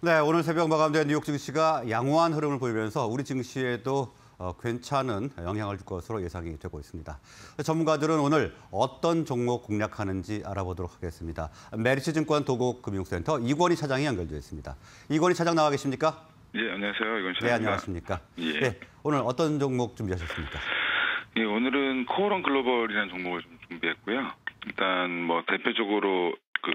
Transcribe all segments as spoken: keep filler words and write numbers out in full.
네, 오늘 새벽 마감된 뉴욕 증시가 양호한 흐름을 보이면서 우리 증시에도 어, 괜찮은 영향을 줄 것으로 예상이 되고 있습니다. 전문가들은 오늘 어떤 종목 공략하는지 알아보도록 하겠습니다. 메리츠증권 도곡금융센터 이권희 차장이 연결되어 있습니다. 이권희 차장 나와 계십니까? 예, 안녕하세요. 이건희 차장입니다. 네, 안녕하십니까? 예. 네, 오늘 어떤 종목 준비하셨습니까? 예, 오늘은 코오런 글로벌이라는 종목을 좀 준비했고요. 일단 뭐 대표적으로 그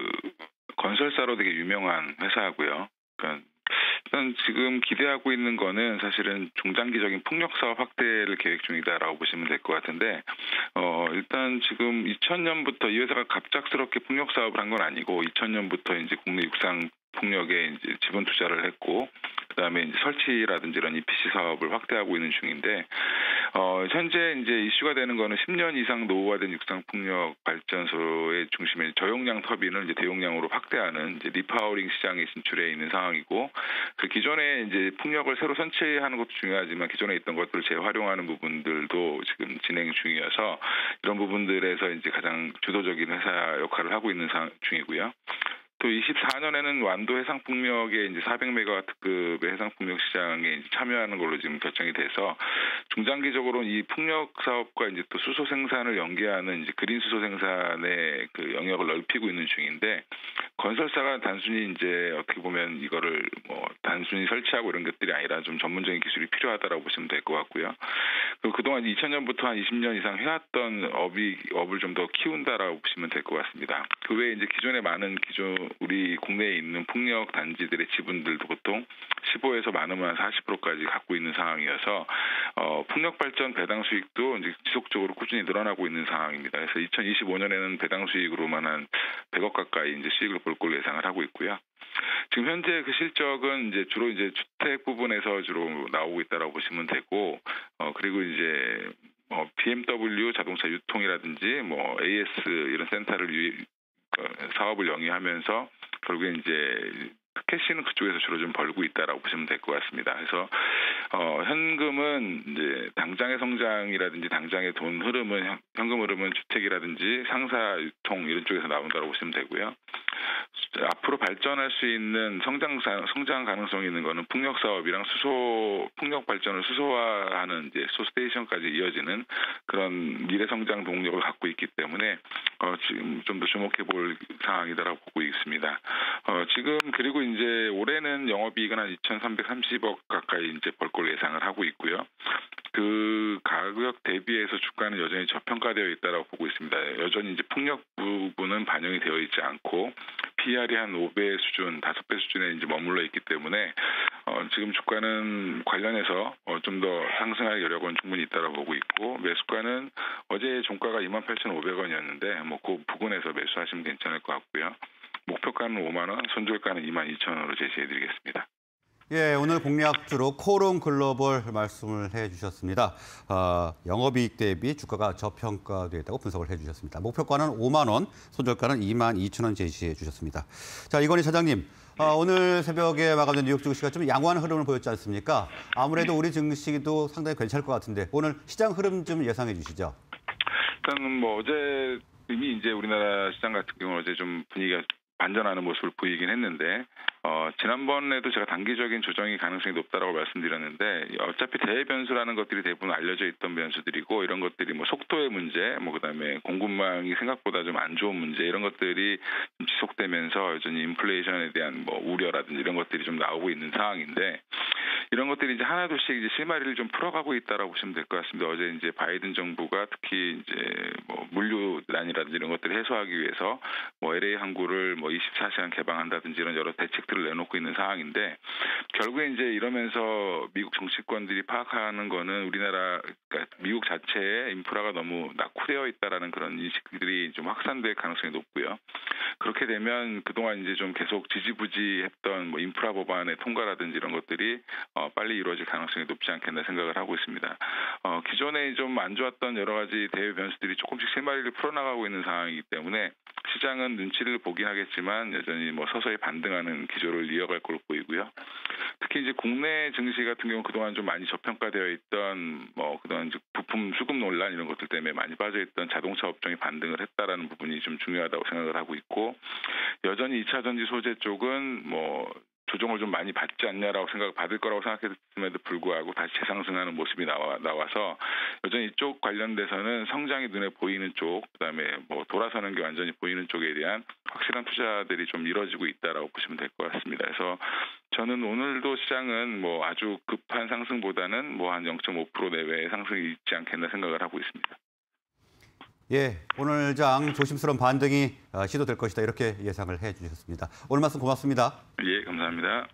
건설사로 되게 유명한 회사고요. 그러니까 일단 지금 기대하고 있는 거는 사실은 중장기적인 풍력 사업 확대를 계획 중이다라고 보시면 될 것 같은데, 어 일단 지금 이천 년부터 이 회사가 갑작스럽게 풍력 사업을 한 건 아니고 이천 년부터 이제 국내 육상 풍력에 이제 지분 투자를 했고, 그다음에 이제 설치라든지 이런 이피씨 사업을 확대하고 있는 중인데, 어, 현재 이제 이슈가 되는 거는 십 년 이상 노후화된 육상 풍력 발전소의 중심에 저용량 터빈을 이제 대용량으로 확대하는 이제 리파워링 시장에 진출해 있는 상황이고, 그 기존에 이제 풍력을 새로 선취하는 것도 중요하지만 기존에 있던 것들을 재활용하는 부분들도 지금 진행 중이어서 이런 부분들에서 이제 가장 주도적인 회사 역할을 하고 있는 상황 중이고요. 또 이십사 년에는 완도 해상풍력의 이제 사백 메가와트급의 해상풍력 시장에 이제 참여하는 걸로 지금 결정이 돼서 중장기적으로 이 풍력 사업과 이제 또 수소 생산을 연계하는 이제 그린 수소 생산의 그 영역을 넓히고 있는 중인데, 건설사가 단순히 이제 어떻게 보면 이거를 뭐 단순히 설치하고 이런 것들이 아니라 좀 전문적인 기술이 필요하다라고 보시면 될 것 같고요. 그리고 그동안 이천 년부터 한 이십 년 이상 해왔던 업이 업을 좀 더 키운다라고 보시면 될 것 같습니다. 그 외에 이제 기존에 많은 기존 우리 국내에 있는 풍력 단지들의 지분들도 보통 십오에서 많으면 사십 퍼센트까지 갖고 있는 상황이어서 어, 풍력 발전 배당 수익도 이제 지속적으로 꾸준히 늘어나고 있는 상황입니다. 그래서 이천이십오 년에는 배당 수익으로만 한 백억 가까이 이제 수익을 볼 걸로 예상을 하고 있고요. 지금 현재 그 실적은 이제 주로 이제 주택 부분에서 주로 나오고 있다라고 보시면 되고, 어, 그리고 이제 어, 비엠더블유 자동차 유통이라든지 뭐 에이에스 이런 센터를 유, 사업을 영위하면서 결국에 이제 캐시는 그쪽에서 주로 좀 벌고 있다라고 보시면 될 것 같습니다. 그래서 어, 현금은 이제 당장의 성장이라든지 당장의 돈 흐름은 현금 흐름은 주택이라든지 상사 유통 이런 쪽에서 나온다고 보시면 되고요. 앞으로 발전할 수 있는 성장 성장 가능성이 있는 거는 풍력 사업이랑 수소 풍력 발전을 수소화하는 이제 소스테이션까지 이어지는 그런 미래 성장 동력을 갖고 있기 때문에 어, 지금 좀 더 주목해 볼 상황이다라고 보고 있습니다. 어, 지금 그리고 이제 올해는 영업이익은 한 이천삼백삼십억 가까이 이제 벌 걸로 예상을 하고 있고요. 그 가격 대비해서 주가는 여전히 저평가되어 있다라고 보고 있습니다. 여전히 이제 풍력 부분은 반영이 되어 있지 않고 피이알이 한 오 배 수준, 다섯 배 수준에 이제 머물러 있기 때문에 어, 지금 주가는 관련해서 어, 좀 더 상승할 여력은 충분히 있다라고 보고 있고, 매수가는 어제 종가가 이만 팔천오백 원이었는데 뭐 그 부근에서 매수하시면 괜찮을 것 같고요. 목표가는 오만 원, 손절가는 이만 이천 원으로 제시해드리겠습니다. 예, 오늘 공략주로 코오런 글로벌 말씀을 해주셨습니다. 어, 영업이익 대비 주가가 저평가되어 있다고 분석을 해주셨습니다. 목표가는 오만 원, 손절가는 이만 이천 원 제시해 주셨습니다. 자, 이권희 차장님, 어, 오늘 새벽에 마감된 뉴욕 증시가 좀 양호한 흐름을 보였지 않습니까? 아무래도 우리 증시도 상당히 괜찮을 것 같은데 오늘 시장 흐름 좀 예상해 주시죠. 일단 뭐 어제 이미 이제 우리나라 시장 같은 경우는 어제 좀 분위기가 반전하는 모습을 보이긴 했는데, 어, 지난번에도 제가 단기적인 조정이 가능성이 높다라고 말씀드렸는데, 어차피 대외 변수라는 것들이 대부분 알려져 있던 변수들이고, 이런 것들이 뭐 속도의 문제, 뭐 그다음에 공급망이 생각보다 좀 안 좋은 문제, 이런 것들이 좀 지속되면서 여전히 인플레이션에 대한 뭐 우려라든지 이런 것들이 좀 나오고 있는 상황인데, 이런 것들이 이제 하나둘씩 이제 실마리를 좀 풀어가고 있다라고 보시면 될 것 같습니다. 어제 이제 바이든 정부가 특히 이제 뭐 물류난이라든지 이런 것들을 해소하기 위해서 뭐 엘에이 항구를 뭐 이십사 시간 개방한다든지 이런 여러 대책들을 내놓고 있는 상황인데, 결국에 이제 이러면서 미국 정치권들이 파악하는 거는 우리나라, 그러니까 미국 자체의 인프라가 너무 낙후되어 있다라는 그런 인식들이 좀 확산될 가능성이 높고요. 그렇게 되면 그동안 이제 좀 계속 지지부지했던 뭐 인프라 법안의 통과라든지 이런 것들이 어, 빨리 이루어질 가능성이 높지 않겠나 생각을 하고 있습니다. 어, 기존에 좀 안 좋았던 여러 가지 대외 변수들이 조금씩 실마리를 풀어나가고 있는 상황이기 때문에 시장은 눈치를 보긴 하겠지만 여전히 뭐 서서히 반등하는 기조를 이어갈 걸로 보이고요. 특히 이제 국내 증시 같은 경우 그동안 좀 많이 저평가되어 있던 뭐 그동안 이제 부품 수급 논란 이런 것들 때문에 많이 빠져있던 자동차 업종이 반등을 했다라는 부분이 좀 중요하다고 생각을 하고 있고, 여전히 이차 전지 소재 쪽은 뭐 조정을 좀 많이 받지 않냐라고 생각 받을 거라고 생각했음에도 불구하고 다시 재상승하는 모습이 나와 나와서 여전히 이쪽 관련돼서는 성장이 눈에 보이는 쪽, 그다음에 뭐 돌아서는 게 완전히 보이는 쪽에 대한 확실한 투자들이 좀 이뤄지고 있다라고 보시면 될 것 같습니다. 그래서 저는 오늘도 시장은 뭐 아주 급한 상승보다는 뭐 한 영 점 오 퍼센트 내외의 상승이 있지 않겠나 생각을 하고 있습니다. 예, 오늘 장 조심스러운 반등이 어, 시도될 것이다 이렇게 예상을 해주셨습니다. 오늘 말씀 고맙습니다. 예, 감사합니다.